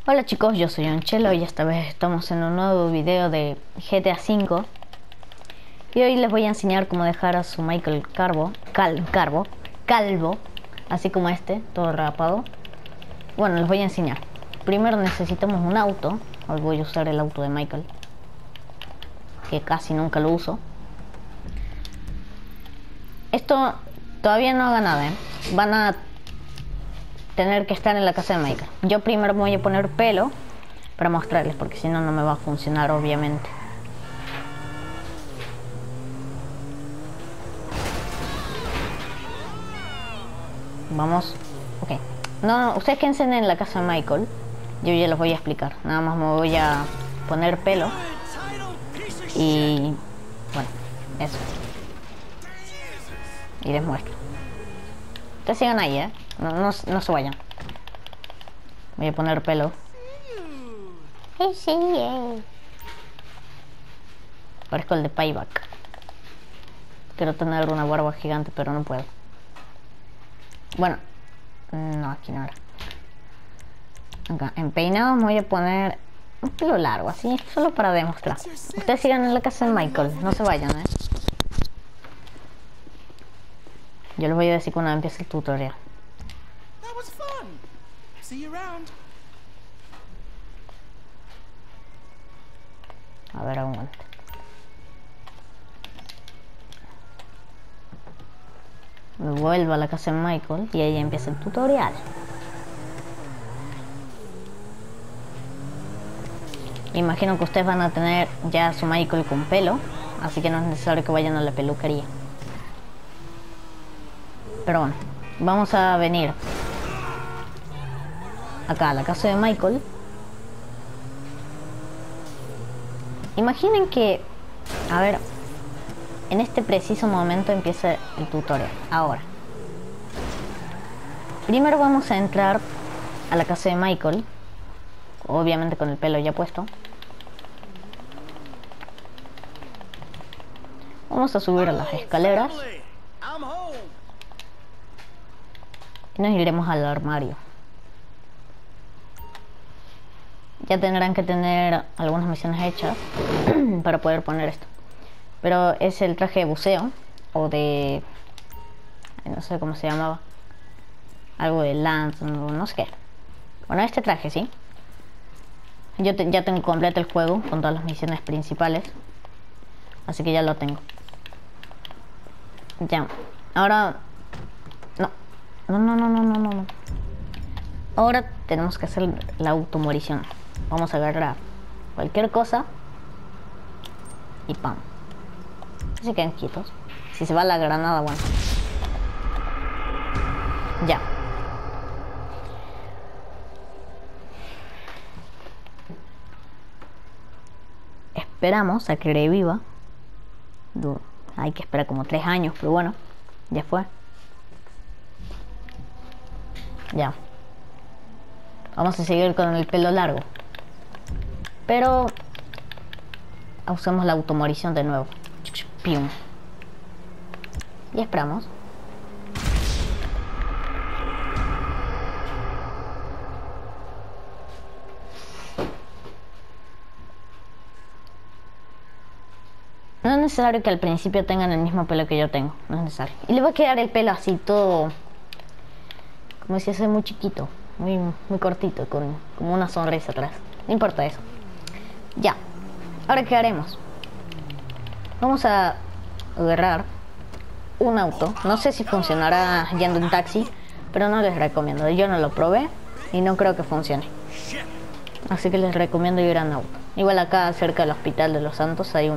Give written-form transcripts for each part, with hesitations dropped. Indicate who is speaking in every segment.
Speaker 1: Hola chicos, yo soy Anchelo y esta vez estamos en un nuevo video de GTA V. Y hoy les voy a enseñar cómo dejar a su Michael calvo, así como este, todo rapado. Bueno, les voy a enseñar. Primero necesitamos un auto. Hoy voy a usar el auto de Michael, que casi nunca lo uso. Esto todavía no haga nada, Van a tener que estar en la casa de Michael. Yo primero me voy a poner pelo para mostrarles, porque si no, no me va a funcionar, obviamente. Vamos. Ok. No, ustedes quédense en la casa de Michael. Yo ya les voy a explicar. Nada más me voy a poner pelo. Y bueno, eso. Y les muestro. Ustedes sigan ahí, no se vayan. Voy a poner pelo. Parezco el de Payback. Quiero tener una barba gigante, pero no puedo. Bueno, no, aquí no era. Acá, en peinado me voy a poner un pelo largo, así, solo para demostrar. Ustedes sigan en la casa de Michael, no se vayan, Yo les voy a decir cuando empiece el tutorial. A ver, aguante. Me vuelvo a la casa de Michael y ahí empieza el tutorial. Imagino que ustedes van a tener ya a su Michael con pelo, así que no es necesario que vayan a la peluquería. Pero bueno, vamos a venir acá a la casa de Michael. Imaginen que, a ver, en este preciso momento empieza el tutorial. Ahora, primero vamos a entrar a la casa de Michael, obviamente con el pelo ya puesto. Vamos a subir a las escaleras y nos iremos al armario. Ya tendrán que tener algunas misiones hechas para poder poner esto. Pero es el traje de buceo o de... no sé cómo se llamaba. Algo de Lance, no sé qué. Bueno, este traje, sí. Yo ya tengo completo el juego con todas las misiones principales. Así que ya lo tengo. Ya. Ahora... No. Ahora tenemos que hacer la automorición. Vamos a agarrar cualquier cosa y ¡pam! Se quedan quietos. Si se va la granada, bueno. Ya. Esperamos a que reviva. Hay que esperar como 3 años, pero bueno, ya fue. Ya. Vamos a seguir con el pelo largo. Pero usamos la automorición de nuevo. Pium. Y esperamos. No es necesario que al principio tengan el mismo pelo que yo tengo. No es necesario. Y le va a quedar el pelo así todo, como si fuese muy chiquito, muy cortito, con como una sonrisa atrás. No importa eso. Ya. Ahora, ¿qué haremos? Vamos a agarrar un auto. No sé si funcionará yendo en taxi, pero no les recomiendo. Yo no lo probé y no creo que funcione. Así que les recomiendo ir en auto. Igual acá cerca del Hospital de los Santos hay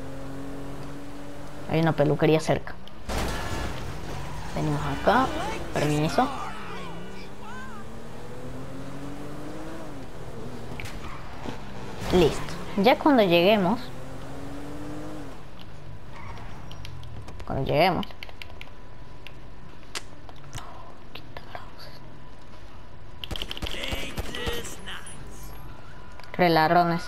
Speaker 1: una peluquería cerca. Venimos acá. Permiso. Listo. Ya cuando lleguemos, reladrones.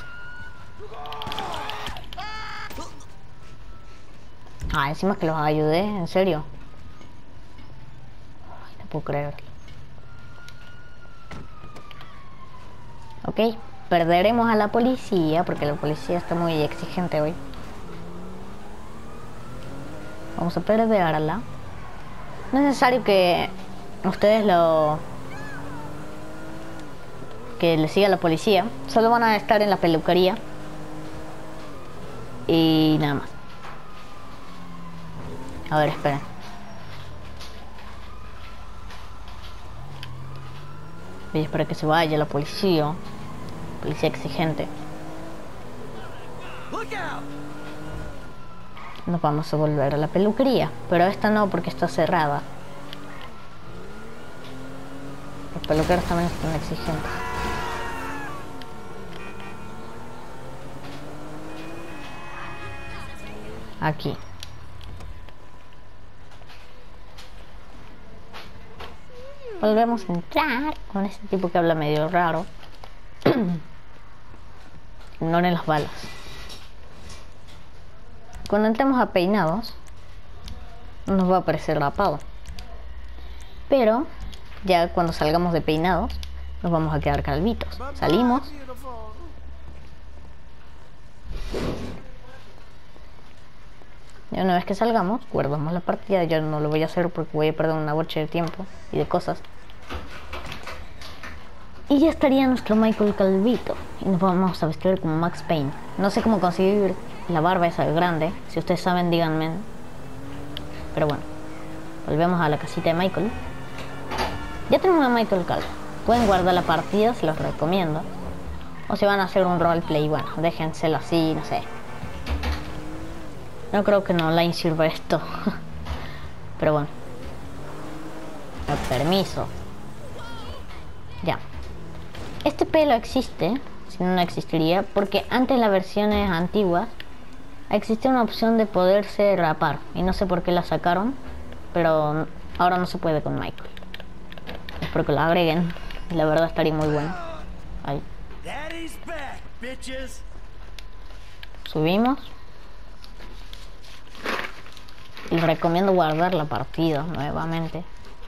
Speaker 1: Encima que los ayudé, en serio. Ay, no puedo creerlo. Ok, perderemos a la policía porque la policía está muy exigente hoy. Vamos a perderla. No es necesario que ustedes que le siga la policía. Solo van a estar en la peluquería y nada más. A ver, esperen. Voy a esperar que se vaya la policía. Policía exigente. Nos vamos a volver a la peluquería, pero esta no porque está cerrada. Los peluqueros también están exigentes. Aquí. Volvemos a entrar con este tipo que habla medio raro. Ignoren las balas. Cuando entremos a peinados, nos va a aparecer rapado. Pero ya cuando salgamos de peinados, nos vamos a quedar calvitos. Salimos. Y una vez que salgamos, guardamos la partida. Yo no lo voy a hacer porque voy a perder una bocha de tiempo y de cosas. Y ya estaría nuestro Michael calvito. Y nos vamos a vestir como Max Payne. No sé cómo conseguir la barba esa grande. Si ustedes saben, díganme. Pero bueno, volvemos a la casita de Michael. Ya tenemos a Michael calvo. Pueden guardar la partida, se los recomiendo. O si van a hacer un roleplay, bueno, déjenselo así, no sé. No creo que no online sirva esto. Pero bueno. Permiso. Ya. Este pelo existe, si no, no existiría, porque antes en las versiones antiguas existía una opción de poderse rapar. Y no sé por qué la sacaron, pero ahora no se puede con Michael. Espero que lo agreguen. La verdad estaría muy bueno. Ahí. Subimos. Les recomiendo guardar la partida nuevamente.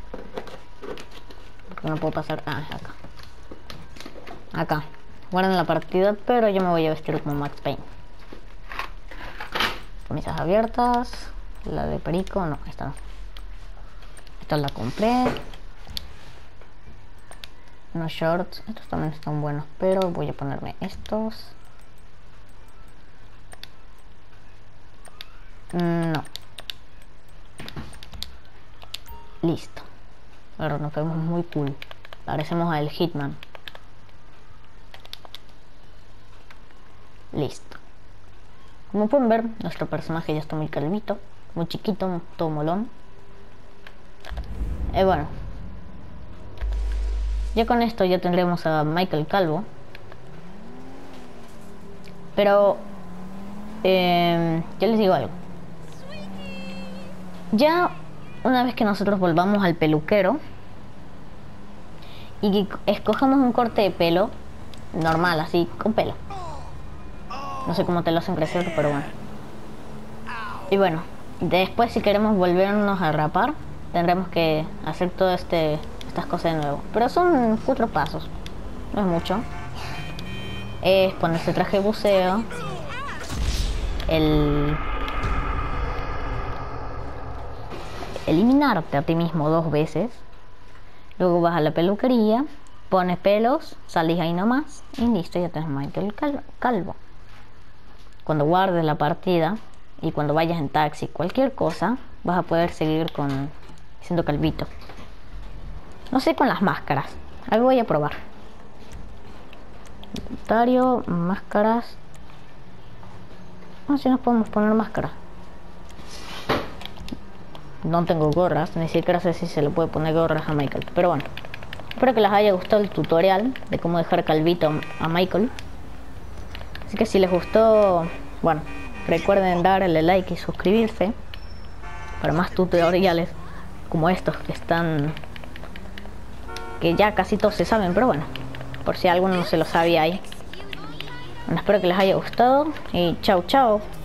Speaker 1: Porque no puedo pasar. Ah, acá. Acá. Guarden la partida, pero yo me voy a vestir como Max Payne. Camisas abiertas. La de perico, no, esta no. Esta la compré. Unos shorts. Estos también están buenos, pero voy a ponerme estos. No. Listo. Ahora nos vemos muy cool. Parecemos al Hitman. Listo. Como pueden ver, nuestro personaje ya está muy calvito, muy chiquito, todo molón. Bueno. Ya con esto ya tendremos a Michael calvo. Pero yo les digo algo. Ya una vez que nosotros volvamos al peluquero y escojamos un corte de pelo normal, así, con pelo. No sé cómo te lo hacen crecer, pero bueno. Y bueno, después si queremos volvernos a rapar, tendremos que hacer todas estas cosas de nuevo. Pero son 4 pasos, no es mucho. Es ponerse traje de buceo, eliminarte a ti mismo 2 veces. Luego vas a la peluquería, pones pelos, salís ahí nomás y listo, ya tienes Michael calvo. Cuando guardes la partida y cuando vayas en taxi, cualquier cosa, vas a poder seguir siendo calvito. No sé con las máscaras, ahí voy a probar. Inventario, máscaras. No, si nos podemos poner máscaras. No tengo gorras, ni siquiera sé si se le puede poner gorras a Michael. Pero bueno, espero que les haya gustado el tutorial de cómo dejar calvito a Michael. Así que si les gustó, bueno, recuerden darle like y suscribirse para más tutoriales como estos que ya casi todos se saben, pero bueno, por si alguno no se lo sabía ahí. Bueno, espero que les haya gustado y chao chao.